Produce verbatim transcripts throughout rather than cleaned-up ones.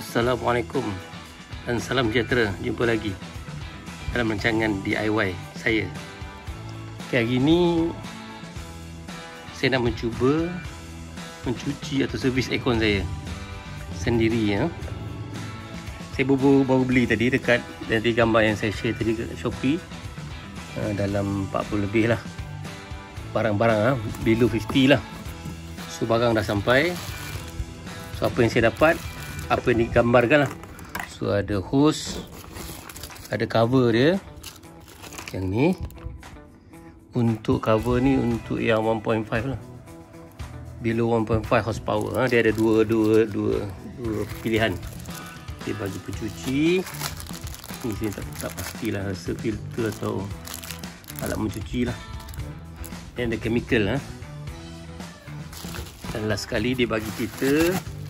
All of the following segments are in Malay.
Assalamualaikum dan salam sejahtera. Jumpa lagi dalam rancangan D I Y saya. Okay, hari ini saya nak mencuba mencuci atau servis aircon saya sendiri ya. Saya baru, baru beli tadi dekat dari gambar yang saya share tadi kat Shopee. Uh, dalam empat puluh lebih lah barang-barang lah, below lima puluh lah. So barang dah sampai. So apa yang saya dapat, apa yang digambarkan lah. So ada hose, ada cover dia. Yang ni untuk cover ni untuk yang one point five lah, below one point five horsepower ha. Dia ada dua dua dua dua pilihan. Dia bagi pencuci ni, saya tak, tak pastilah rasa filter atau alat mencuci lah. Dan ada chemical ha. Dan last sekali dia bagi kita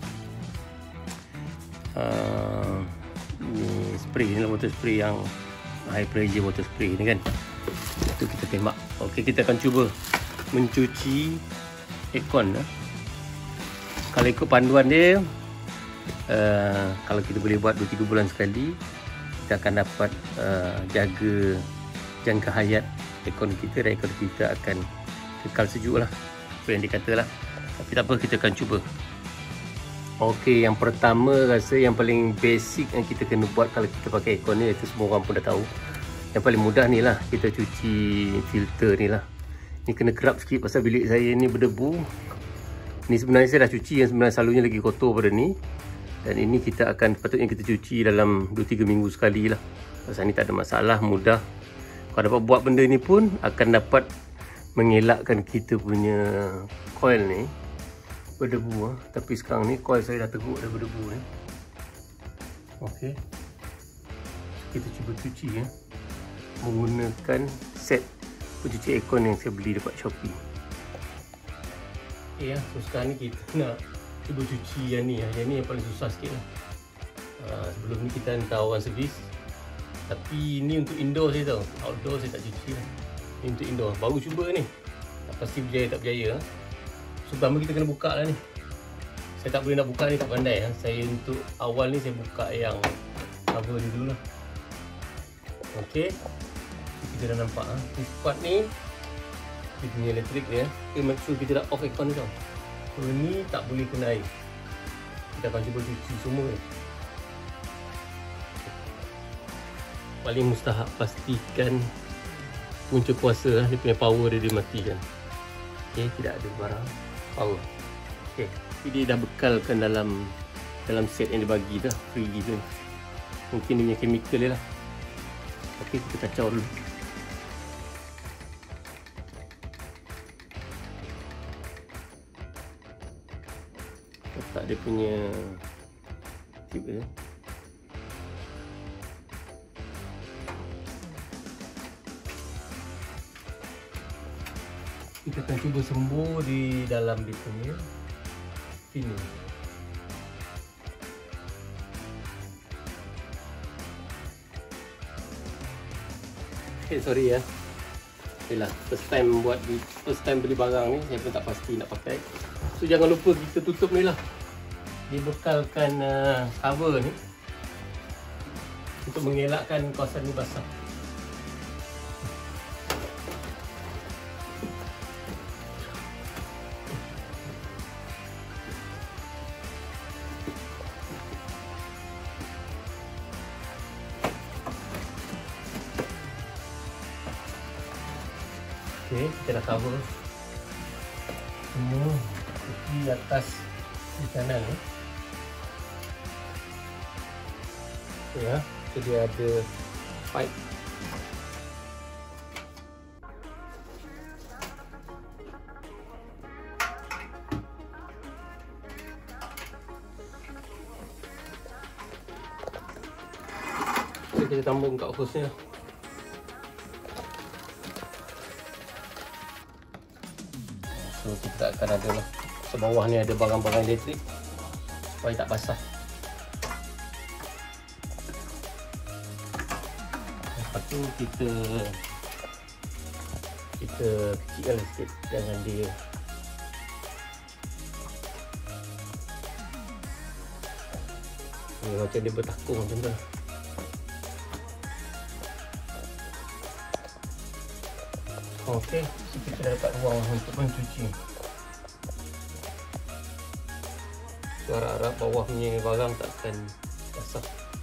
uh, ni spray ni lah, water spray yang high pressure water spray ni kan. Itu kita tembak. Okey, kita akan cuba mencuci aircon ha. Kalau ikut panduan dia, uh, kalau kita boleh buat dua tiga bulan sekali, kita akan dapat uh, jaga jangka hayat aircon kita, dan aircon kita akan kekal sejuk lah, apa yang dikata lah. Tapi tak apa, kita akan cuba. Okey, yang pertama rasa yang paling basic yang kita kena buat kalau kita pakai aircon ni, itu semua orang pun dah tahu. Yang paling mudah ni lah, kita cuci filter ni lah. Ni kena kerap sikit pasal bilik saya ni berdebu. Ni sebenarnya saya dah cuci, yang sebenarnya selalunya lagi kotor pada ni. Dan ini kita akan, patutnya kita cuci dalam dua tiga minggu sekali lah. Pasal ni tak ada masalah, mudah. Kalau dapat buat benda ni pun akan dapat mengelakkan kita punya coil ni berdebu ha. Tapi sekarang ni coil saya dah teruk dah berdebu ni. Okey, kita cuba cuci ya, menggunakan set pencuci aircon yang saya beli dekat Shopee. Okay, ya, so sekarang ni kita nak cuba cuci yang ni. Yang ni yang paling susah sikit lah. Uh, sebelum ni kita hantar orang servis. Tapi ni untuk indoor saya tahu. Outdoor saya tak cuci lah. Ni untuk indoor. Baru cuba ni. Tak pasti berjaya tak berjaya. So pertama kita kena buka lah ni. Saya tak boleh nak buka ni, tak pandai ha. Saya untuk awal ni saya buka yang cover ni dulu lah. Okey, kita dah nampak ha. This part ni dia punya elektrik dia. Okay, make sure kita dah off aircon ni tau. So ni tak boleh kena air. Kita akan cuba cuci semua ni. Paling mustahak pastikan punca kuasa lah, dia punya power dia dimatikan. Okey, tidak ada barang power. Okey, jadi dia dah bekalkan dalam dalam set yang dia bagi dah, free gitu. Mungkin dia punya chemical dia lah. Okey, kita kacau dulu. Letak dia punya tube dia. Kita akan cuba sembur di dalam dia punya sini. Okay, sorry ya. Okay lah, first time buat, first time beli barang ni, saya pun tak pasti nak pakai. So jangan lupa kita tutup ni lah. Dibekalkan uh, cover ni untuk mengelakkan kawasan ni basah. Okey, kita dah cover semua di atas di kanan ni. Okey ya, so dia ada pipe. So kita tambah kat hose ni. So kita akan ada lah, sebawah ni ada barang-barang elektrik supaya tak basah. Lepas tu kita kita kecilkan sikit jangan dia Ni macam dia bertakung macam tu. Okey, so kita dah dapat ruang untuk mencuci. So, harap-harap bawah punya barang takkan basah.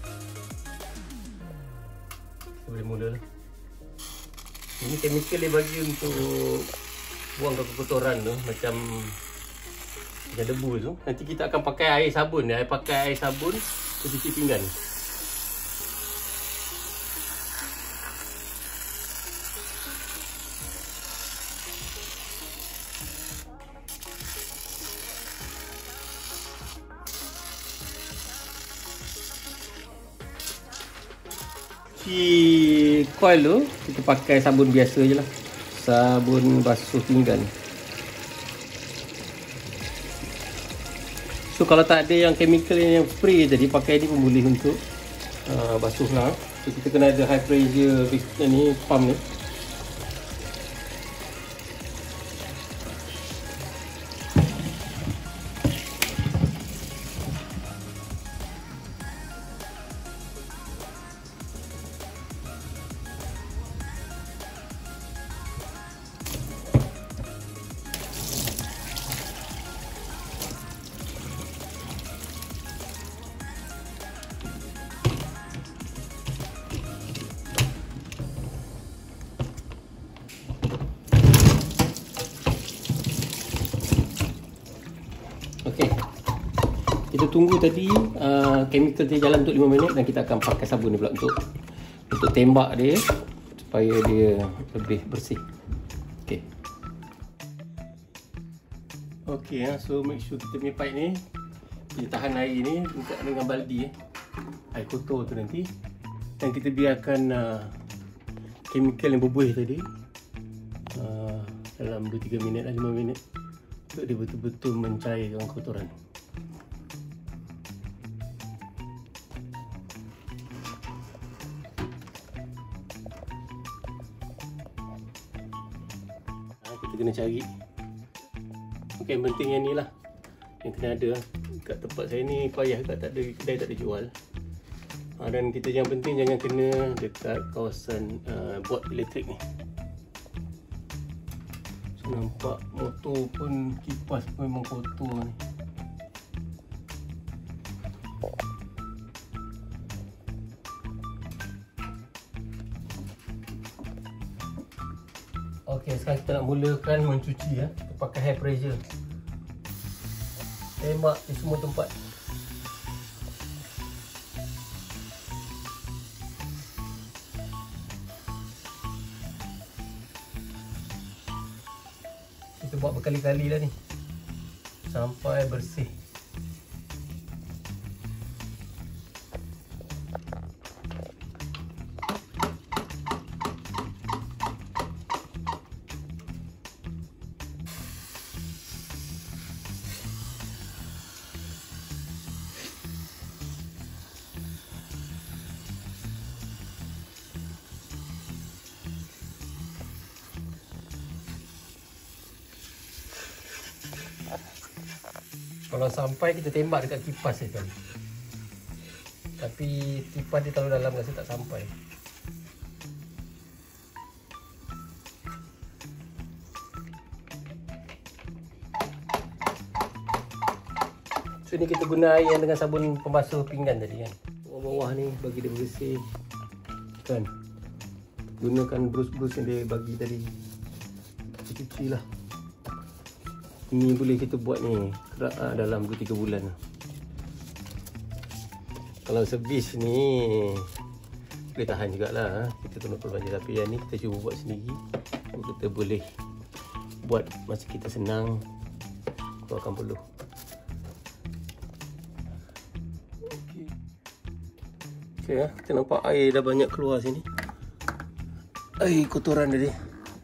Kita boleh mula lah. Ini chemical dia bagi untuk buang kotoran tu, macam macam debu tu. Nanti kita akan pakai air sabun. Dia pakai air sabun untuk cuci pinggan. Cuci coil tu kita pakai sabun biasa je lah, sabun basuh pinggan. So kalau tak ada yang chemical yang spray tadi, pakai ni pun boleh untuk uh, basuh lah. So kita kena ada high pressure ni, pump ni. Okey, kita tunggu tadi uh, chemical dia jalan untuk lima minit dan kita akan pakai sabun ni pula untuk untuk tembak dia supaya dia lebih bersih. Okey. Okey, so make sure kita punya pipe ni kita tahan air ni dengan baldi eh. Air kotor tu nanti, dan kita biarkan uh, chemical yang berbuih tadi uh, dalam dua tiga minit lah, lima minit, untuk dia betul-betul mencairkan kotoran. Ha, kita kena cari. Okey, yang penting yang ni lah yang kena ada. Kat tempat saya ni payah kat tak ada kedai, tak ada jual. Ha, dan kita yang penting jangan kena dekat kawasan uh, bot elektrik ni. Nampak motor pun, kipas pun memang kotor ni. Okey, sekarang kita nak mulakan mencuci ya. Kita pakai high pressure. Tembak di semua tempat. Kita buat berkali-kali dah ni sampai bersih. Kalau sampai kita tembak dekat kipas je kan. Tapi kipas dia terlalu dalam, rasa tak sampai. So ni kita guna air yang dengan sabun pembasuh pinggan tadi kan. Bawah-bawah ni bagi dia bersih kan. Gunakan brus-brus yang dia bagi tadi. Kita cuci lah. Ini boleh kita buat ni dalam dua tiga bulan. Kalau servis ni boleh tahan jugalah. Kita kena pelbagai, tapi yang ni kita cuba buat sendiri. Kita boleh buat masa kita senang, keluarkan peluh. Okey. Okey ya, kita nampak air dah banyak keluar sini. Air kotoran tadi.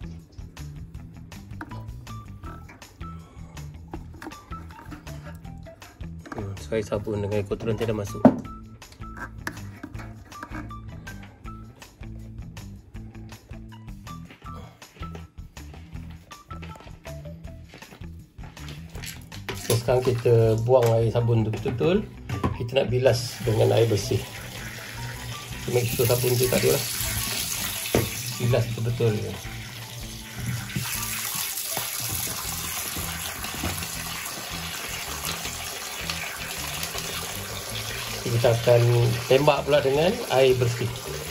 Air sabun dengan air kotoran tidak masuk. So, sekarang kita buang air sabun tu betul-betul. kita nak bilas dengan air bersih. Make sure sabun tu tak ada lah. Bilas betul-betul. Kita akan tembak pula dengan air bersih.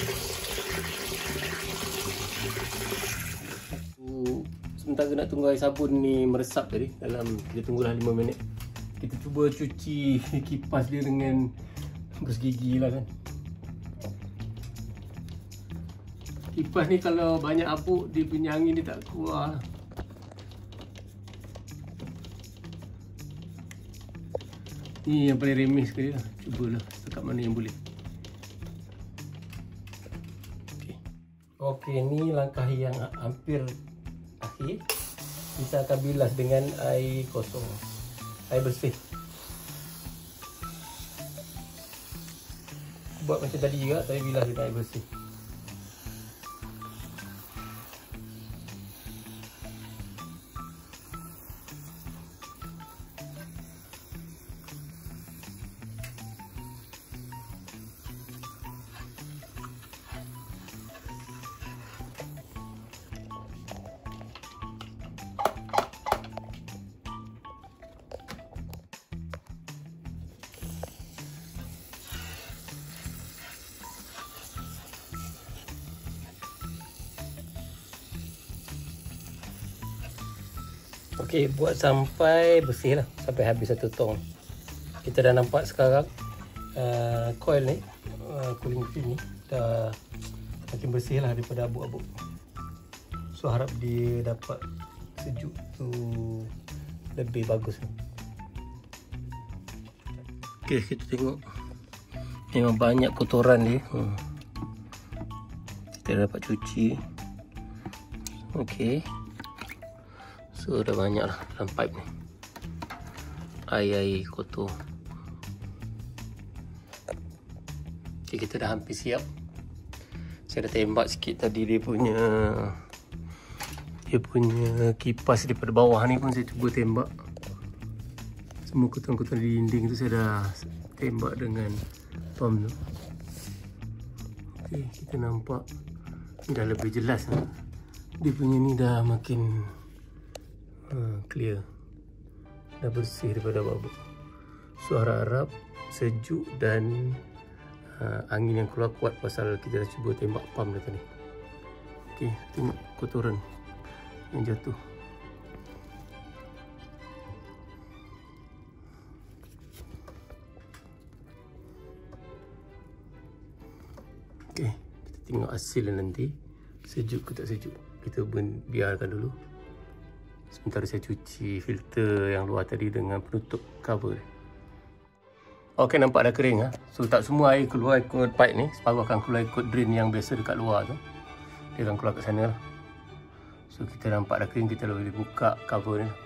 Sementara nak tunggu air sabun ni meresap tadi, dalam kita tunggulah lima minit. Kita cuba cuci kipas dia dengan beras gigi lah kan. Kipas ni kalau banyak abuk, dia punya angin dia tak keluar. Ni yang paling remeh sekali lah. Cubalah setakat mana yang boleh. Okey. Okey, ni langkah yang hampir akhir. Kita akan bilas dengan air kosong, air bersih. Buat macam tadi juga, tapi bilas dengan air bersih. Okey, buat sampai bersih lah, sampai habis satu tong. Kita dah nampak sekarang uh, coil ni, uh, cooling film ni dah makin bersih lah daripada abuk-abuk. So harap dia dapat sejuk tu lebih bagus. Okey, kita tengok memang banyak kotoran dia. hmm. Kita dapat cuci. Okey, so dah banyak lah dalam pipe ni, air-air kotor. Okay, kita dah hampir siap. Saya dah tembak sikit tadi dia punya Dia punya kipas daripada bawah ni pun saya cuba tembak. Semua kotoran-kotoran di dinding tu saya dah tembak dengan pump tu. Okay, kita nampak dah lebih jelas lah. Dia punya ni dah makin Uh, clear, dah bersih daripada abuk. So harap-harap sejuk dan uh, angin yang keluar kuat pasal kita dah cuba tembak pump dah tadi. Okey, tengok kotoran yang jatuh. Okey, kita tengok hasil nanti sejuk ke tak sejuk. Kita biarkan dulu. Sementara saya cuci filter yang luar tadi dengan penutup cover. Okey, nampak dah kering ha? So tak semua air keluar ikut pipe ni. Separuh akan keluar ikut drain yang biasa dekat luar tu. Dia akan keluar kat sana lah. So kita nampak dah kering, kita boleh buka cover ni.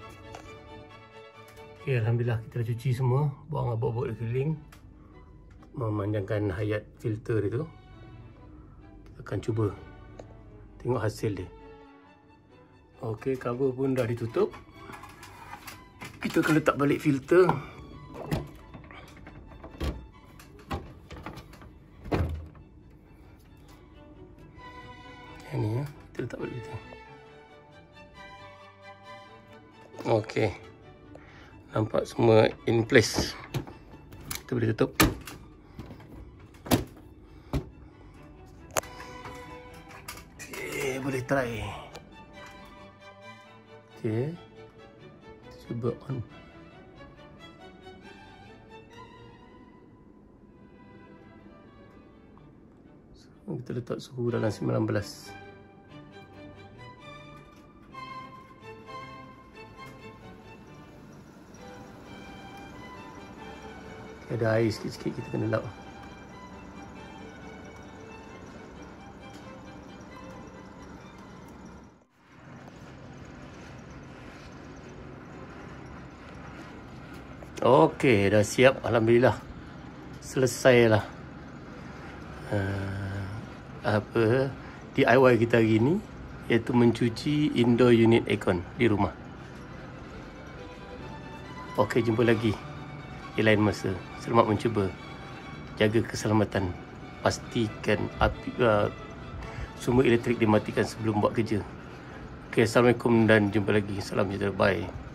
Okey, alhamdulillah kita dah cuci semua. Buang abuk-abuk di keliling, memanjangkan hayat filter dia tu. Kita akan cuba tengok hasil dia. Okey, cover pun dah ditutup. Kita akan letak balik filter. Yang ni ya, kita letak balik filter. Okey, nampak semua in place. Kita boleh tutup. Okey, boleh try. Okey, cuba on. So, kita letak suhu dalam sembilan belas. Okay, ada air sikit-sikit, kita kena lap. Okey, dah siap. Alhamdulillah. Selesailah. Uh, apa D I Y kita hari ni, iaitu mencuci indoor unit aircon di rumah. Okey, jumpa lagi di lain masa. Selamat mencuba. Jaga keselamatan. Pastikan api, uh, sumber elektrik dimatikan sebelum buat kerja. Okay, Assalamualaikum dan jumpa lagi. Salam sejahtera. Bye.